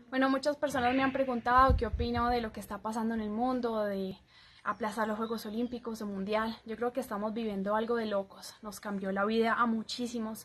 Bueno, muchas personas me han preguntado qué opino de lo que está pasando en el mundo, de aplazar los Juegos Olímpicos o Mundial. Yo creo que estamos viviendo algo de locos. Nos cambió la vida a muchísimos.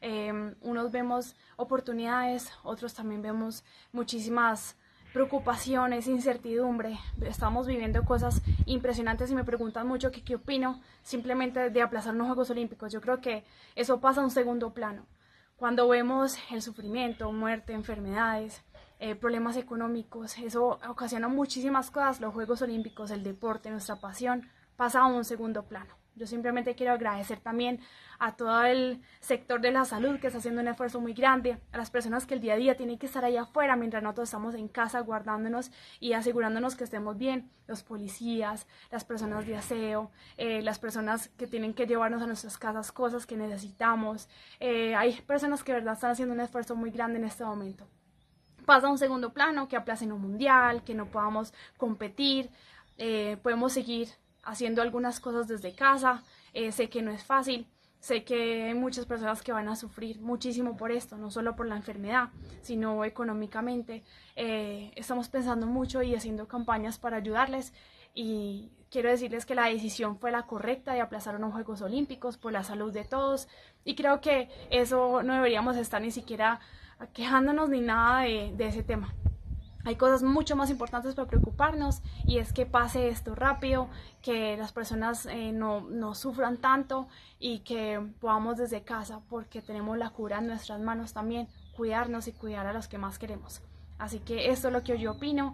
Unos vemos oportunidades, otros también vemos muchísimas preocupaciones, incertidumbre. Estamos viviendo cosas impresionantes y me preguntan mucho qué opino simplemente de aplazar los Juegos Olímpicos. Yo creo que eso pasa a un segundo plano. Cuando vemos el sufrimiento, muerte, enfermedades, problemas económicos, eso ocasiona muchísimas cosas. Los Juegos Olímpicos, el deporte, nuestra pasión, pasa a un segundo plano. Yo simplemente quiero agradecer también a todo el sector de la salud que está haciendo un esfuerzo muy grande, a las personas que el día a día tienen que estar allá afuera mientras nosotros estamos en casa guardándonos y asegurándonos que estemos bien, los policías, las personas de aseo, las personas que tienen que llevarnos a nuestras casas cosas que necesitamos. Hay personas que de verdad están haciendo un esfuerzo muy grande en este momento. Pasa a un segundo plano, que aplacen un mundial, que no podamos competir, podemos seguir haciendo algunas cosas desde casa. Sé que no es fácil, sé que hay muchas personas que van a sufrir muchísimo por esto, no solo por la enfermedad, sino económicamente. Estamos pensando mucho y haciendo campañas para ayudarles y quiero decirles que la decisión fue la correcta de aplazar unos Juegos Olímpicos por la salud de todos y creo que eso no deberíamos estar ni siquiera quejándonos ni nada de ese tema. Hay cosas mucho más importantes para preocuparnos y es que pase esto rápido, que las personas no sufran tanto y que podamos desde casa, porque tenemos la cura en nuestras manos también, cuidarnos y cuidar a los que más queremos. Así que esto es lo que yo opino.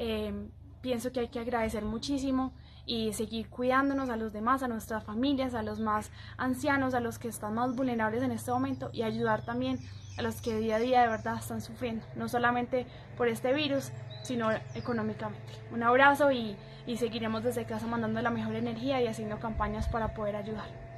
Pienso que hay que agradecer muchísimo y seguir cuidándonos a los demás, a nuestras familias, a los más ancianos, a los que están más vulnerables en este momento y ayudar también a los que día a día de verdad están sufriendo, no solamente por este virus, sino económicamente. Un abrazo y seguiremos desde casa mandando la mejor energía y haciendo campañas para poder ayudar.